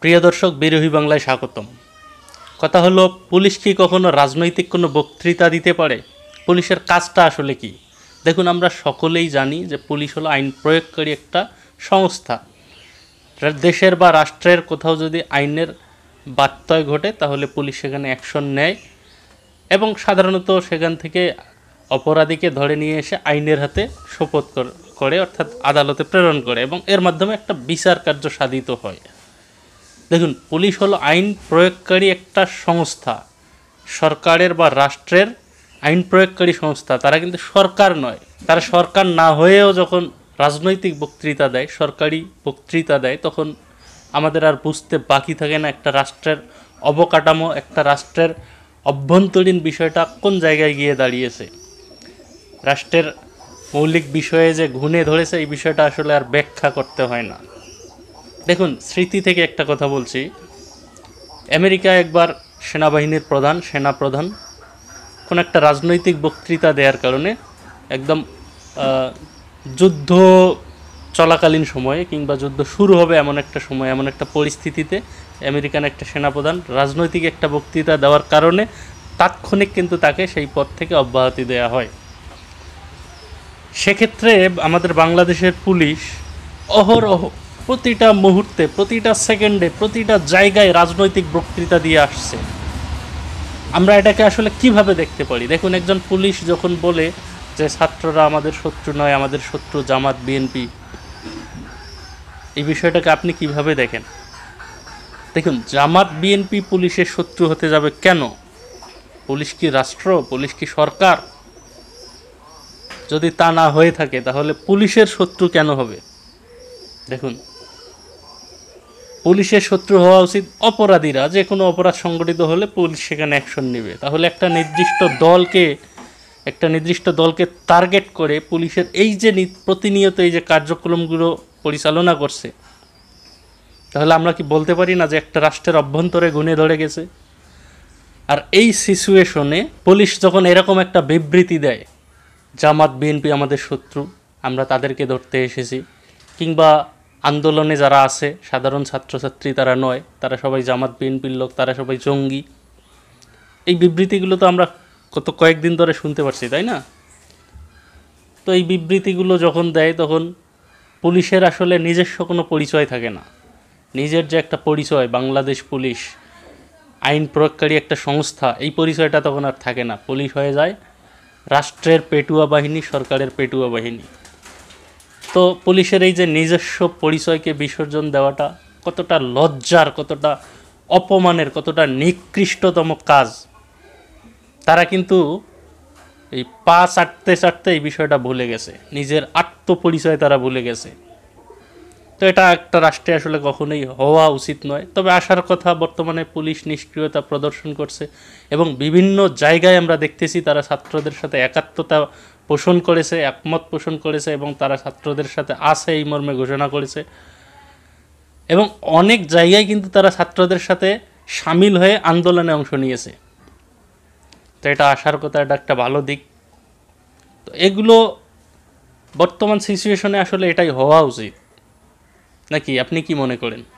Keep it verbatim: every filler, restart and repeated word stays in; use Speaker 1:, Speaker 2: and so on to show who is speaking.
Speaker 1: প্রিয় দর্শক, বিরোহী বাংলায় স্বাগতম। কথা হলো, পুলিশ কি কখনো রাজনৈতিক কোনো বক্তৃতা দিতে পারে? পুলিশের কাজটা আসলে কি? দেখুন, আমরা সকলেই জানি যে পুলিশ হলো আইন প্রয়োগকারী একটা সংস্থা। দেশের বা রাষ্ট্রের কোথাও যদি আইনের ব্যত্যয় ঘটে তাহলে পুলিশ সেখানে অ্যাকশন নেয় এবং সাধারণত সেখান থেকে অপরাধীকে ধরে নিয়ে এসে আইনের হাতে সোপর্দ করে, অর্থাৎ আদালতে প্রেরণ করে, এবং এর মাধ্যমে একটা বিচার কার্য সাধিত হয়। দেখুন, পুলিশ হলো আইন প্রয়োগকারী একটা সংস্থা, সরকারের বা রাষ্ট্রের আইন প্রয়োগকারী সংস্থা। তারা কিন্তু সরকার নয়। তারা সরকার না হয়েও যখন রাজনৈতিক বক্তৃতা দেয়, সরকারি বক্তৃতা দেয়, তখন আমাদের আর বুঝতে বাকি থাকে না একটা রাষ্ট্রের অবকাঠামো, একটা রাষ্ট্রের অভ্যন্তরীণ বিষয়টা কোন জায়গায় গিয়ে দাঁড়িয়েছে। রাষ্ট্রের মৌলিক বিষয়ে যে ঘুণে ধরেছে, এই বিষয়টা আসলে আর ব্যাখ্যা করতে হয় না। দেখুন, স্মৃতি থেকে একটা কথা বলছি। আমেরিকা একবার সেনাবাহিনীর প্রধান সেনাপ্রধান কোন একটা রাজনৈতিক বক্তৃতা দেওয়ার কারণে একদম যুদ্ধ চলাকালীন সময়ে কিংবা যুদ্ধ শুরু হবে এমন একটা সময়, এমন একটা পরিস্থিতিতে আমেরিকান একটা সেনাপ্রধান রাজনৈতিক একটা বক্তৃতা দেওয়ার কারণে তাৎক্ষণিক কিন্তু তাকে সেই পদ থেকে অব্যাহতি দেওয়া হয়। সেক্ষেত্রে আমাদের বাংলাদেশের পুলিশ অহরহ প্রতিটা মুহূর্তে, প্রতিটা সেকেন্ডে, প্রতিটা জায়গায় রাজনৈতিক বক্তৃতা দিয়ে আসছে। আমরা এটাকে আসলে কিভাবে দেখতে পারি? দেখুন, একজন পুলিশ যখন বলে যে ছাত্ররা আমাদের শত্রু নয়, আমাদের শত্রু জামাত বিএনপি, এই বিষয়টাকে আপনি কিভাবে দেখেন? দেখুন, জামাত বিএনপি পুলিশের শত্রু হতে যাবে কেন? পুলিশ কি রাষ্ট্র? পুলিশ কি সরকার? যদি তা না হয়ে থাকে তাহলে পুলিশের শত্রু কেন হবে? দেখুন, পুলিশের শত্রু হওয়া উচিত অপরাধীরা। যে কোনো অপরাধ সংগঠিত হলে পুলিশ সেখানে অ্যাকশন নেবে। তাহলে একটা নির্দিষ্ট দলকে একটা নির্দিষ্ট দলকে টার্গেট করে পুলিশের এই যে প্রতিনিয়ত এই যে কার্যক্রমগুলো পরিচালনা করছে, তাহলে আমরা কি বলতে পারি না যে একটা রাষ্ট্রের অভ্যন্তরে গুণে ধরে গেছে? আর এই সিচুয়েশনে পুলিশ যখন এরকম একটা বিবৃতি দেয়, জামাত বিএনপি আমাদের শত্রু, আমরা তাদেরকে ধরতে এসেছি, কিংবা আন্দোলনে যারা আছে সাধারণ ছাত্রছাত্রী তারা নয়, তারা সবাই জামাত বিএনপির লোক, তারা সবাই জঙ্গি, এই বিবৃতিগুলো তো আমরা কত কয়েকদিন ধরে শুনতে পারছি, তাই না? তো এই বিবৃতিগুলো যখন দেয় তখন পুলিশের আসলে নিজস্ব কোনো পরিচয় থাকে না। নিজের যে একটা পরিচয়, বাংলাদেশ পুলিশ আইন প্রয়োগকারী একটা সংস্থা, এই পরিচয়টা তখন আর থাকে না। পুলিশ হয়ে যায় রাষ্ট্রের পেটুয়া বাহিনী, সরকারের পেটুয়া বাহিনী। তো পুলিশের এই যে নিজস্ব পরিচয়কে বিসর্জন দেওয়াটা কতটা লজ্জার, কতটা অপমানের, কতটা নিকৃষ্টতম কাজ। তারা কিন্তু এই পা চাটতে চাটতে এই বিষয়টা ভুলে গেছে, নিজের আত্মপরিচয় তারা ভুলে গেছে। তো এটা একটা রাষ্ট্রে আসলে কখনোই হওয়া উচিত নয়। তবে আসার কথা, বর্তমানে পুলিশ নিষ্ক্রিয়তা প্রদর্শন করছে এবং বিভিন্ন জায়গায় আমরা দেখতেছি তারা ছাত্রদের সাথে একাত্মতা পোষণ করেছে, একমত পোষণ করেছে এবং তারা ছাত্রদের সাথে আছে এই মর্মে ঘোষণা করেছে। এবং অনেক জায়গায় কিন্তু তারা ছাত্রদের সাথে সামিল হয়ে আন্দোলনে অংশ নিয়েছে। তো এটা আসার কথা, এটা একটা ভালো দিক। তো এগুলো বর্তমান সিচুয়েশনে আসলে এটাই হওয়া উচিত, নাকি আপনি কি মনে করেন?